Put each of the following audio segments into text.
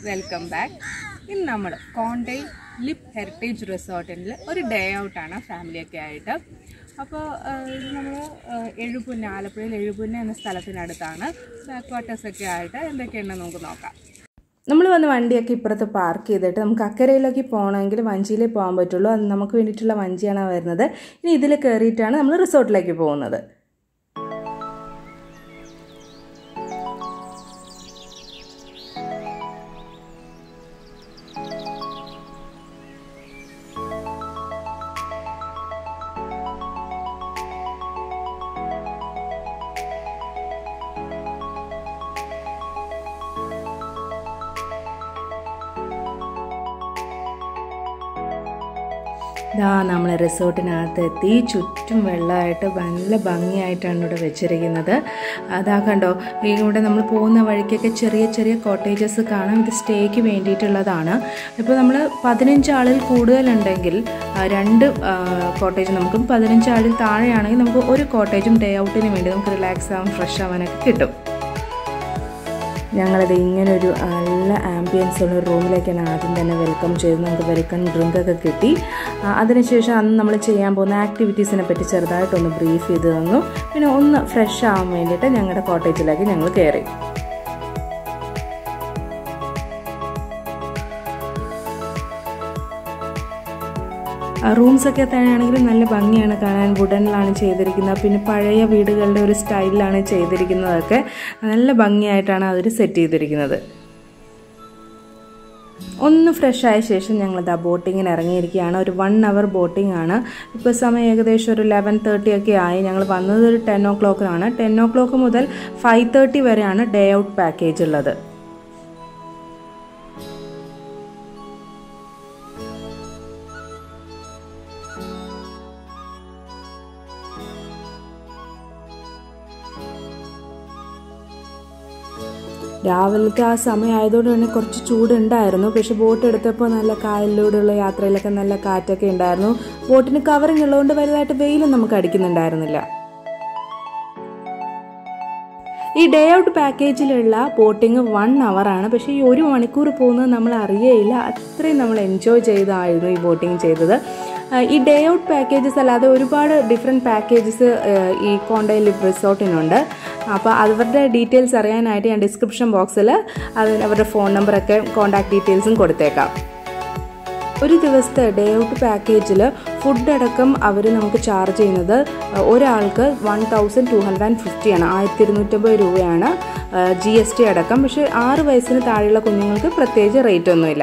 Welcome back. ഇന്ന് നമ്മൾ കോണ്ടൈ lip heritage റിസോർട്ടിൽ ഒരു ഡേ ഔട്ടാണ് ഫാമിലിയൊക്കെ ആയിട്ട്. അപ്പോൾ നമ്മൾ എഴുപുന്ന, ആലപ്പുഴയിൽ എഴുപുന്ന എന്ന സ്ഥലത്തിനടുത്താണ്. ബാക്ക്വാട്ടേഴ്സൊക്കെ ആയിട്ട് എന്തൊക്കെയുണ്ടെന്ന് നമുക്ക് നോക്കാം. നമ്മൾ വന്ന് വണ്ടിയൊക്കെ ഇപ്പുറത്ത് പാർക്ക് ചെയ്തിട്ട് നമുക്ക് അക്കരയിലേക്ക് പോകണമെങ്കിൽ വഞ്ചിയിലേ പോകാൻ പറ്റുള്ളൂ. അത് നമുക്ക് വേണ്ടിയിട്ടുള്ള വഞ്ചിയാണ് വരുന്നത്. ഇനി ഇതിൽ കയറിയിട്ടാണ് നമ്മൾ റിസോർട്ടിലേക്ക് പോകുന്നത്. നമ്മൾ റിസോർട്ടിനകത്തെത്തി. ചുറ്റും വെള്ളമായിട്ട് നല്ല ഭംഗിയായിട്ടാണ് ഇവിടെ വെച്ചിരിക്കുന്നത്. അതാ കണ്ടോ, ഇവിടെ നമ്മൾ പോകുന്ന വഴിക്കൊക്കെ ചെറിയ ചെറിയ കോട്ടേജസ് കാണാം. ഇത് സ്റ്റേക്ക് വേണ്ടിയിട്ടുള്ളതാണ്. ഇപ്പോൾ നമ്മൾ 15 ആളിൽ കൂടുതലുണ്ടെങ്കിൽ 2 കോട്ടേജ് നമുക്കും, 15 ആളിൽ താഴെയാണെങ്കിൽ നമുക്ക് ഒരു കോട്ടേജും ഡേ ഔട്ടിന് വേണ്ടി നമുക്ക് റിലാക്സ് ആവാൻ, ഫ്രഷ് ആവാനൊക്കെ കിട്ടും. ഞങ്ങളത് ഇങ്ങനൊരു നല്ല ആംബിയൻസ് ഉള്ള റൂമിലേക്കാണ് ആദ്യം തന്നെ വെൽക്കം ചെയ്ത്. നമുക്ക് വെൽക്കം ഡ്രിങ്കൊക്കെ കിട്ടി. അതിനുശേഷം അന്ന് നമ്മൾ ചെയ്യാൻ പോകുന്ന ആക്ടിവിറ്റീസിനെ പറ്റി ചെറുതായിട്ടൊന്ന് ബ്രീഫ് ചെയ്ത് തന്നു. പിന്നെ ഒന്ന് ഫ്രഷ് ആവാൻ വേണ്ടിയിട്ട് ഞങ്ങളുടെ കോട്ടേജിലേക്ക് ഞങ്ങൾ കയറി. റൂംസൊക്കെ തന്നെയാണെങ്കിലും നല്ല ഭംഗിയാണ് കാണാൻ. വുഡനിലാണ് ചെയ്തിരിക്കുന്നത്. പിന്നെ പഴയ വീടുകളുടെ ഒരു സ്റ്റൈലിലാണ് ചെയ്തിരിക്കുന്നതൊക്കെ. നല്ല ഭംഗിയായിട്ടാണ് അവർ സെറ്റ് ചെയ്തിരിക്കുന്നത്. ഒന്ന് ഫ്രഷ് ആയ ശേഷം ഞങ്ങളിതാ ബോട്ടിങ്ങിന് ഇറങ്ങിയിരിക്കുകയാണ്. ഒരു 1 hour ബോട്ടിംഗ് ആണ്. ഇപ്പോൾ സമയം ഏകദേശം ഒരു 11:30 ഒക്കെ ആയി. ഞങ്ങൾ വന്നത് ഒരു 10 o'clock 10 o'clock മുതൽ 5:30 വരെയാണ് ഡേ ഔട്ട് പാക്കേജ് ഉള്ളത്. രാവിലത്തെ ആ സമയം ആയതുകൊണ്ട് തന്നെ കുറച്ച് ചൂടുണ്ടായിരുന്നു. പക്ഷെ ബോട്ട് എടുത്തപ്പോൾ നല്ല കായലിലൂടെയുള്ള യാത്രയിലൊക്കെ നല്ല കാറ്റൊക്കെ ഉണ്ടായിരുന്നു. ബോട്ടിന് കവറിങ് ഉള്ളതുകൊണ്ട് വലുതായിട്ട് വെയിലും നമുക്ക് അടിക്കുന്നുണ്ടായിരുന്നില്ല. ഈ ഡേ ഔട്ട് പാക്കേജിലുള്ള ബോട്ടിങ് 1 hour ആണ്. പക്ഷേ ഈ 1 മണിക്കൂർ പോകുന്നത് നമ്മൾ അറിയേയില്ല. അത്രയും നമ്മൾ എൻജോയ് ചെയ്തായിരുന്നു ഈ ബോട്ടിങ് ചെയ്തത്. ഈ ഡേ ഔട്ട് പാക്കേജസ് അല്ലാതെ ഒരുപാട് ഡിഫറെൻറ്റ് പാക്കേജസ് ഈ കോണ്ടൈ ലിപ്പ് റിസോർട്ടിനുണ്ട്. അപ്പോൾ അവരുടെ ഡീറ്റെയിൽസ് അറിയാനായിട്ട് ഞാൻ ഡിസ്ക്രിപ്ഷൻ ബോക്സിൽ അവരുടെ ഫോൺ നമ്പറൊക്കെ കോൺടാക്ട് ഡീറ്റെയിൽസും കൊടുത്തേക്കാം. ഒരു ദിവസത്തെ ഡേ ഔട്ട് പാക്കേജിൽ ഫുഡ് അടക്കം അവർ നമുക്ക് ചാർജ് ചെയ്യുന്നത് ഒരാൾക്ക് 1250 ആണ്. 1250 രൂപയാണ് GST അടക്കം. പക്ഷേ 6 വയസ്സിന് താഴെയുള്ള കുഞ്ഞുങ്ങൾക്ക് പ്രത്യേകിച്ച് റേറ്റ് ഒന്നുമില്ല.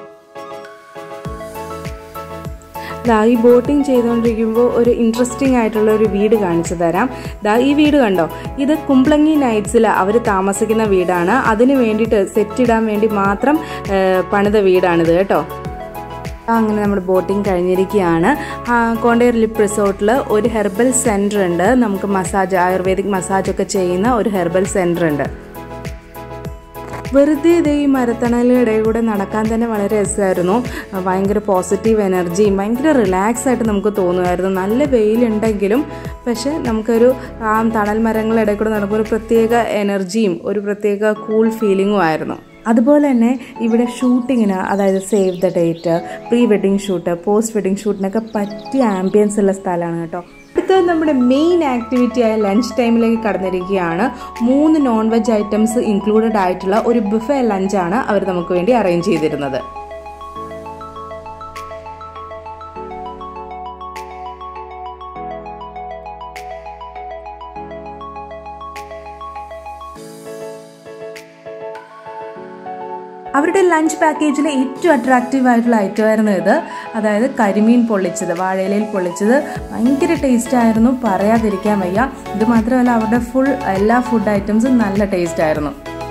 ഈ ബോട്ടിങ് ചെയ്തുകൊണ്ടിരിക്കുമ്പോൾ ഒരു ഇൻട്രസ്റ്റിംഗ് ആയിട്ടുള്ള ഒരു വീട് കാണിച്ചു തരാം. ഈ വീട് കണ്ടോ, ഇത് കുംപ്ലങ്ങി നൈറ്റ്സിൽ അവർ താമസിക്കുന്ന വീടാണ്. അതിന് വേണ്ടിയിട്ട് സെറ്റ് ഇടാൻ വേണ്ടി മാത്രം പണിത വീടാണിത് കേട്ടോ. അങ്ങനെ നമ്മുടെ ബോട്ടിങ് കഴിഞ്ഞിരിക്കുകയാണ്. കോണ്ടൈ ലിപ്പ് റിസോർട്ടിൽ ഒരു ഹെർബൽ സെൻറ്റർ ഉണ്ട്. നമുക്ക് മസാജ്, ആയുർവേദിക് മസാജൊക്കെ ചെയ്യുന്ന ഒരു ഹെർബൽ സെൻറ്റർ ഉണ്ട്. വെറുതെ ഈ മരത്തണലുടെ കൂടെ നടക്കാൻ തന്നെ വളരെ രസമായിരുന്നു. ഭയങ്കര പോസിറ്റീവ് എനർജിയും ഭയങ്കര റിലാക്സ് ആയിട്ട് നമുക്ക് തോന്നുമായിരുന്നു. നല്ല വെയിലുണ്ടെങ്കിലും പക്ഷെ നമുക്കൊരു തണൽ മരങ്ങളുടെ ഇടയിൽ കൂടെ നടക്കുമ്പോൾ ഒരു പ്രത്യേക എനർജിയും ഒരു പ്രത്യേക കൂൾ ഫീലിങ്ങും ആയിരുന്നു. അതുപോലെ തന്നെ ഇവിടെ ഷൂട്ടിങ്ങിന്, അതായത് save the date, pre wedding shoot, post wedding ഷൂട്ടിനൊക്കെ പറ്റിയ ആംബിയൻസ് ഉള്ള സ്ഥലമാണ് കേട്ടോ. അടുത്ത നമ്മുടെ മെയിൻ ആക്ടിവിറ്റി ആയ ലഞ്ച് ടൈമിലേക്ക് കടന്നിരിക്കുകയാണ്. 3 നോൺ വെജ് ഐറ്റംസ് ഇൻക്ലൂഡഡ് ആയിട്ടുള്ള ഒരു ബുഫേ ലഞ്ചാണ് അവർ നമുക്ക് വേണ്ടി അറേഞ്ച് ചെയ്തിരുന്നത്. അവരുടെ ലഞ്ച് പാക്കേജിലെ ഏറ്റവും അട്രാക്റ്റീവ് ആയിട്ടുള്ള ഐറ്റമായിരുന്നു ഇത്. അതായത് കരിമീൻ പൊള്ളിച്ചത്, വാഴയിലയിൽ പൊള്ളിച്ചത്. ഭയങ്കര ടേസ്റ്റ് ആയിരുന്നു, പറയാതിരിക്കാൻ വയ്യ. ഇത് മാത്രമല്ല അവരുടെ എല്ലാ ഫുഡ് ഐറ്റംസും നല്ല ടേസ്റ്റ് ആയിരുന്നു.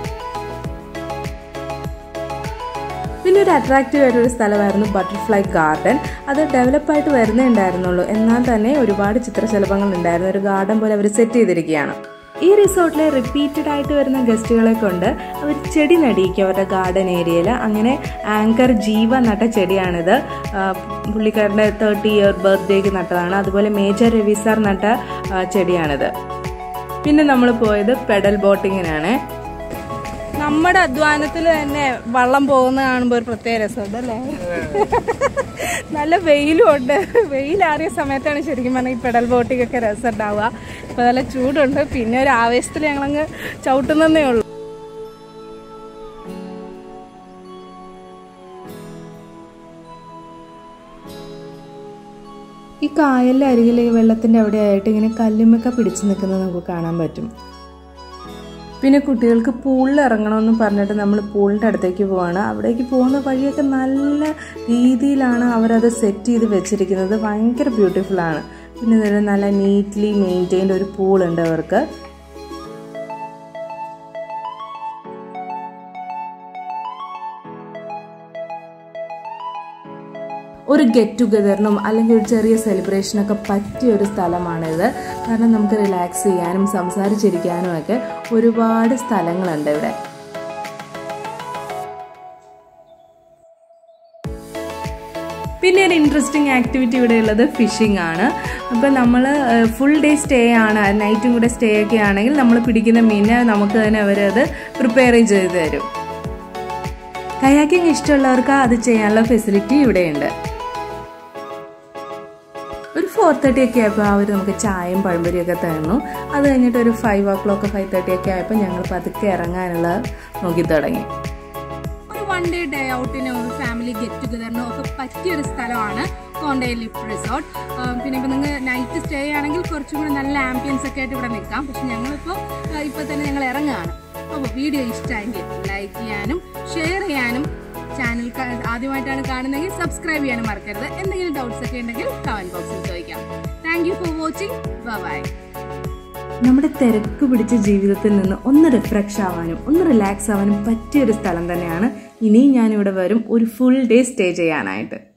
പിന്നെ ഒരു അട്രാക്റ്റീവ് ആയിട്ടൊരു സ്ഥലമായിരുന്നു ബട്ടർഫ്ലൈ ഗാർഡൻ. അത് ഡെവലപ്പായിട്ട് വരുന്നേ ഉണ്ടായിരുന്നുള്ളൂ. എന്നാൽ തന്നെ ഒരുപാട് ചിത്രശലഭങ്ങൾ ഉണ്ടായിരുന്നു. ഒരു ഗാർഡൻ പോലെ അവർ സെറ്റ് ചെയ്തിരിക്കുകയാണ്. ഈ റിസോർട്ടിലെ റിപ്പീറ്റഡ് ആയിട്ട് വരുന്ന ഗസ്റ്റുകളെ കൊണ്ട് അവർ ചെടി നടിയിക്കും അവരുടെ ഗാർഡൻ ഏരിയയിൽ. അങ്ങനെ ആങ്കർ ജീവ നട്ട ചെടിയാണിത്. പുള്ളിക്കാരൻ്റെ 30-year ബർത്ത്ഡേക്ക് നട്ടതാണ്. അതുപോലെ മേജർ രവി സാർ നട്ട ചെടിയാണിത്. പിന്നെ നമ്മൾ പോയത് പെഡൽ ബോട്ടിങ്ങിനാണ്. നമ്മുടെ അധ്വാനത്തിൽ തന്നെ വള്ളം പോകുന്ന കാണുമ്പോൾ ഒരു പ്രത്യേക രസമുണ്ടല്ലേ. നല്ല വെയിലും ഉണ്ട്. വെയിലാറിയ സമയത്താണ് ശരിക്കും പറഞ്ഞാൽ ഈ പെഡൽ ബോട്ടിംഗ് ഒക്കെ രസം ഉണ്ടാവുക. ഇപ്പം നല്ല ചൂടുണ്ട്. പിന്നെ ഒരു ആവേശത്തിൽ ഞങ്ങളങ്ങ് ചവിട്ടുന്നതേ ഉള്ളൂ. ഈ കായലിൻ്റെ അരികിൽ ഈ വെള്ളത്തിൻ്റെ അവിടെ ആയിട്ട് ഇങ്ങനെ കല്ലുമ്മൊക്കെ പിടിച്ചു നിൽക്കുന്നത് നമുക്ക് കാണാൻ പറ്റും. പിന്നെ കുട്ടികൾക്ക് പൂളിൽ ഇറങ്ങണമെന്ന് പറഞ്ഞിട്ട് നമ്മൾ പൂളിൻ്റെ അടുത്തേക്ക് പോവാണ്. അവിടേക്ക് പോകുന്ന വഴിയൊക്കെ നല്ല രീതിയിലാണ് അവരത് സെറ്റ് ചെയ്ത് വെച്ചിരിക്കുന്നത്. ഭയങ്കര ബ്യൂട്ടിഫുള്ളാണ്. പിന്നെ നല്ല നീറ്റ്ലി മെയിൻറ്റെയിൻഡ് ഒരു പൂളുണ്ട് അവർക്ക്. ഒരു ഗെറ്റ് ടുഗദറിനും അല്ലെങ്കിൽ ഒരു ചെറിയ സെലിബ്രേഷനൊക്കെ പറ്റിയ ഒരു സ്ഥലമാണിത്. കാരണം നമുക്ക് റിലാക്സ് ചെയ്യാനും സംസാരിച്ചിരിക്കാനും ഒക്കെ ഒരുപാട് സ്ഥലങ്ങളുണ്ട് ഇവിടെ. പിന്നെ ഒരു ഇൻട്രസ്റ്റിംഗ് ആക്ടിവിറ്റി ഇവിടെ ഉള്ളത് ഫിഷിംഗ് ആണ്. അപ്പം നമ്മൾ ഫുൾ ഡേ സ്റ്റേ ആണ്, നൈറ്റും കൂടെ സ്റ്റേ ഒക്കെ ആണെങ്കിൽ നമ്മൾ പിടിക്കുന്ന മീനെ നമുക്ക് തന്നെ അവരത് പ്രിപ്പയർ ചെയ്ത് തരും. കയാക്കിംഗ് ഇഷ്ടമുള്ളവർക്ക് അത് ചെയ്യാനുള്ള ഫെസിലിറ്റി ഇവിടെയുണ്ട്. ഒരു 4:30 ഒക്കെ ആയപ്പോൾ അവർ നമുക്ക് ചായയും പഴംപൊരിയൊക്കെ തന്നു. അത് കഴിഞ്ഞിട്ട് ഒരു 5 o'clock 5:30 ഒക്കെ ആയപ്പോൾ ഞങ്ങൾ പതുക്കെ ഇറങ്ങാനുള്ള നോക്കി തുടങ്ങി. ഒരു 1 day ഡേ ഔട്ടിനോ ഒരു ഫാമിലി ഗെറ്റ് ടുഗദറിനോ ഒക്കെ പറ്റിയൊരു സ്ഥലമാണ് കോണ്ടൈ ലിപ്പ് റിസോർട്ട്. പിന്നെ ഇപ്പോൾ നിങ്ങൾ നൈറ്റ് സ്റ്റേ ആണെങ്കിൽ കുറച്ചും കൂടി നല്ല ആംബിയൻസ് ഒക്കെ ആയിട്ട് ഇവിടെ നിൽക്കാം. പക്ഷെ ഇപ്പോൾ തന്നെ ഞങ്ങൾ ഇറങ്ങുകയാണ്. അപ്പോൾ വീഡിയോ ഇഷ്ടമായെങ്കിൽ ലൈക്ക് ചെയ്യാനും ഷെയർ ചെയ്യാനും, ചാനൽ ആദ്യമായിട്ടാണ് കാണുന്നതെങ്കിൽ സബ്സ്ക്രൈബ് ചെയ്യാനും മറക്കരുത്. എന്തെങ്കിലും ഡൗട്ട്സ് ഒക്കെ ഉണ്ടെങ്കിൽ കമന്റ് ബോക്സിൽ ചോദിക്കാം. Thank you for watching. Bye. നമ്മുടെ തിരക്ക് പിടിച്ച ജീവിതത്തിൽ നിന്ന് ഒന്ന് റിഫ്രഷ് ആവാനും ഒന്ന് റിലാക്സ് ആവാനും പറ്റിയൊരു സ്ഥലം തന്നെയാണ്. ഇനിയും ഞാനിവിടെ വരും ഒരു ഫുൾ ഡേ സ്റ്റേ ചെയ്യാനായിട്ട്.